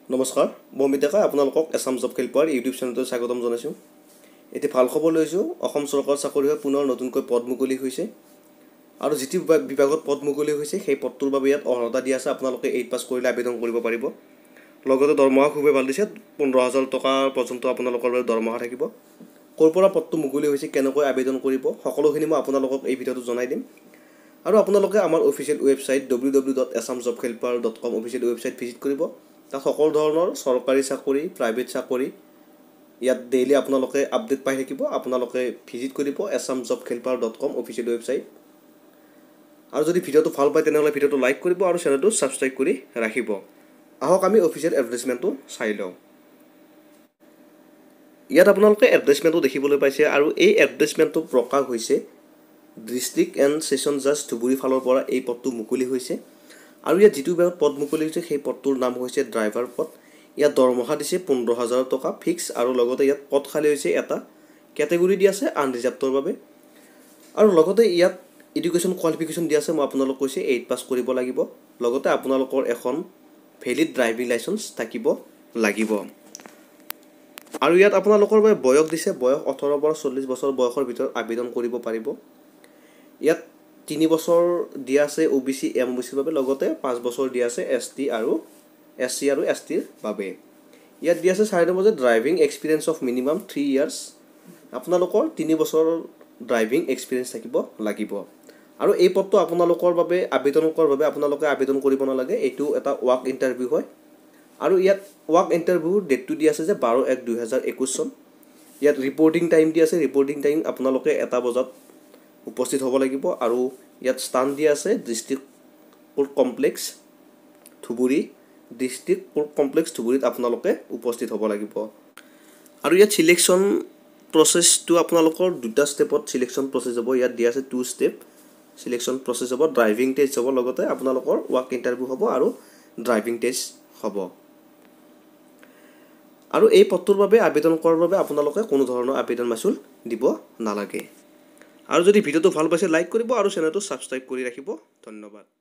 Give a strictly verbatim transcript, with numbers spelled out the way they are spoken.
নমস্কাৰ মই বিদ্যাকাই আপোনালোকক এছাম জব হেল্পাৰ ইউটিউব চেনেলটো স্বাগতম জনাইছোঁ। এটি ভাল খবৰ লৈছোঁ। অসম চৰকাৰৰ চাকৰি হৈ পুনৰ নতুনকৈ পদ মুকলি হৈছে আৰু যিটো বিভাগত পদ মুকলি হৈছে সেই পদটোৰ বাবে ইয়াত অৰ্হতা দিয়া আছে। আপোনালোকে এইট পাছ কৰিলে আবেদন কৰিব পাৰিব। লগতে দৰমহা খুবেই ভাল দিছে। পোন্ধৰ হাজাৰ টকা পৰ্যন্ত আপোনালোকৰ বাবে দৰমহা থাকিব। ক'ৰ পৰা পদটো মুকলি হৈছে, কেনেকৈ আবেদন কৰিব, সকলোখিনি মই আপোনালোকক এই ভিডিঅ'টো জনাই দিম। আৰু আপোনালোকে আমাৰ official website W W dot Assam job helper dot com official website visit কৰিব। তাত সকলো ধৰণৰ চৰকাৰী চাকৰি, প্ৰাইভেট চাকৰি ইয়াত ডেইলি আপোনালোকে আপডেট পাই থাকিব। আপোনালোকে ভিজিট কৰিব Assam job helper dot com official website. আৰু যদি ভিডিঅ'টো ভাল পায় তেনেহ'লে ভিডিঅ'টো লাইক কৰিব আৰু চেনেলটো ছাবস্ক্ৰাইব কৰি ৰাখিব। আহক আমি অফিচিয়েল এডভাৰটাইজমেণ্টটো চাই লওঁ। ইয়াত আপোনালোকে এডভাৰটাইজমেণ্টটো দেখিবলৈ পাইছে আৰু এই এডভাৰটাইজমেণ্টটো প্ৰকাশ হৈছে ডিষ্ট্ৰিক্ট এণ্ড ছেছন জাজ ধুবুৰী ফালৰ পৰা এই পদটো মুকলি হৈছে। আৰু ইয়াত যিটো বিভাগত পদ মুকলি হৈছে সেই পদটোৰ নাম হৈছে ড্ৰাইভাৰ পদ। ইয়াত দৰমহা দিছে পোন্ধৰ হাজাৰ টকা ফিক্স আৰু লগতে ইয়াত পদ খালী হৈছে এটা কেটেগৰী দিয়া আছে আনৰিজাৰ্ভডৰ বাবে। আৰু লগতে ইয়াত এডুকেশ্যন কোৱালিফিকেশ্যন দিয়া আছে। মই আপোনালোক কৈছে এইট পাছ কৰিব লাগিব। লগতে আপোনালোকৰ এখন ভেলিড ড্ৰাইভিং লাইচেঞ্চ থাকিব লাগিব। আৰু ইয়াত আপোনালোকৰ বাবে বয়স দিছে, বয়স ওঠৰৰ পৰা চল্লিছ বছৰ বয়সৰ ভিতৰত আবেদন কৰিব পাৰিব। ইয়াত তিনি বছৰ দিয়া আছে O' B C M O' B চিৰ বাবে, লগতে পাঁচ বছৰ দিয়া আছে এছ টি আৰু এছ চি আৰু এছ টিৰ বাবে। ইয়াত দিয়া আছে চাৰি number driving experience of minimum three years. আপোনালোকৰ তিনি বছৰৰ ড্ৰাইভিং এক্সপিৰিয়েঞ্চ থাকিব লাগিব। আৰু এই পদটো আপোনালোকৰ বাবে আবেদন কৰাৰ বাবে আপোনালোকে আবেদন কৰিব নালাগে। এইটো এটা ৱাক ইণ্টাৰভিউ হয়। আৰু ইয়াত ৱাক ইণ্টাৰভিউৰ ডেটটো দিয়া আছে যে বাৰ এক দুহেজাৰ একৈছ চন। ইয়াত ৰিপৰ্টিং টাইম দিয়া আছে। ৰিপৰ্টিং টাইম আপোনালোকে এটা বজাত উপস্থিত হ'ব লাগিব। আৰু ইয়াত স্থান দিয়া আছে district court complex Dhubri. District court complex ধুবুৰীত আপোনালোকে উপস্থিত হ'ব লাগিব। আৰু ইয়াত ছিলেকশ্যন প্ৰচেছটো আপোনালোকৰ দুটা ষ্টেপত ছিলেকশ্যন প্ৰচেছ হ'ব। ইয়াত দিয়া আছে টু ষ্টেপ ছিলেকশ্যন প্ৰচেছ হ'ব। ড্ৰাইভিং টেষ্ট হ'ব, লগতে আপোনালোকৰ ৱাক ইণ্টাৰভিউ হ'ব আৰু ড্ৰাইভিং টেষ্ট হ'ব। আৰু এই পদটোৰ বাবে আবেদন কৰাৰ বাবে আপোনালোকে কোনো ধৰণৰ আবেদন মাচুল দিব নালাগে। আৰু যদি ভিডিঅ'টো ভাল পাইছে লাইক কৰিব আৰু চেনেলটো ছাবস্ক্ৰাইব কৰি ৰাখিব। ধন্যবাদ।